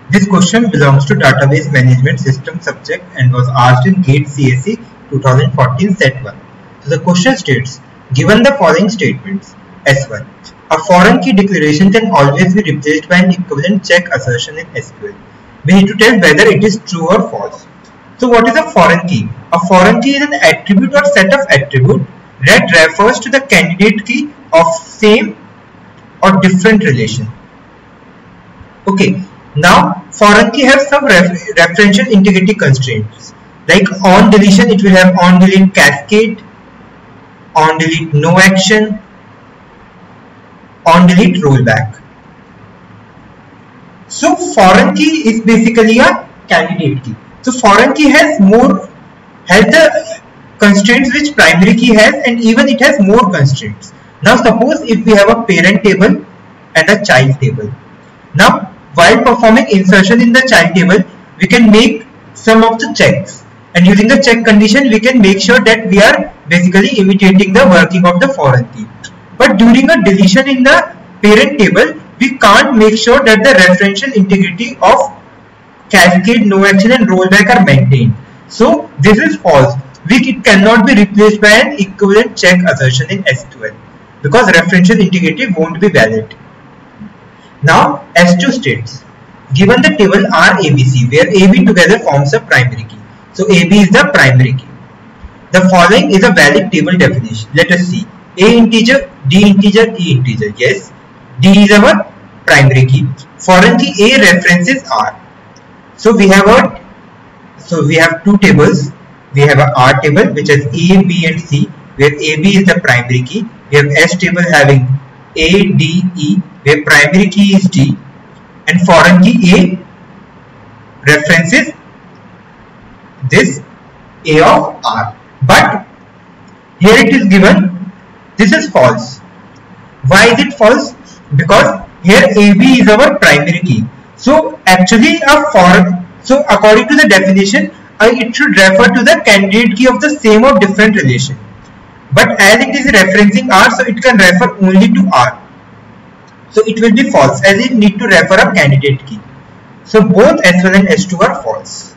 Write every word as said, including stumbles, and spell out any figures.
This question belongs to Database Management System subject and was asked in GATE C S E twenty fourteen Set one. So the question states, given the following statements, S one. A foreign key declaration can always be replaced by an equivalent check assertion in S Q L. We need to tell whether it is true or false. So what is a foreign key? A foreign key is an attribute or set of attributes that refers to the candidate key of same or different relation. Okay, now foreign key has some ref referential integrity constraints. Like on deletion, it will have on delete cascade, on delete no action, on delete rollback. So foreign key is basically a candidate key. So foreign key has more has the constraints which primary key has, and even it has more constraints. Now suppose if we have a parent table and a child table. Now while performing insertion in the child table, we can make some of the checks, and using the check condition we can make sure that we are basically imitating the working of the foreign key. But during a deletion in the parent table, we can't make sure that the referential integrity of cascade, no action and rollback are maintained. So this is false. We, it cannot be replaced by an equivalent check assertion in S Q L because referential integrity won't be valid. Now S two states, given the table R A B C where A B together forms a primary key. So A B is the primary key. The following is a valid table definition. Let us see. A integer, D integer, E integer. Yes, D is our primary key. Foreign key A references R. So we have a so we have two tables. We have a R table which has A, B and C, where A B is the primary key. We have S table having A, D, E, where primary key is D, and foreign key A references this A of R. But here it is given this is false. Why is it false? Because here A B is our primary key. So actually a foreign, so according to the definition, uh, it should refer to the candidate key of the same or different relation. But as it is referencing R, so it can refer only to R. So it will be false as it need to refer a candidate key. So both S one and S two are false.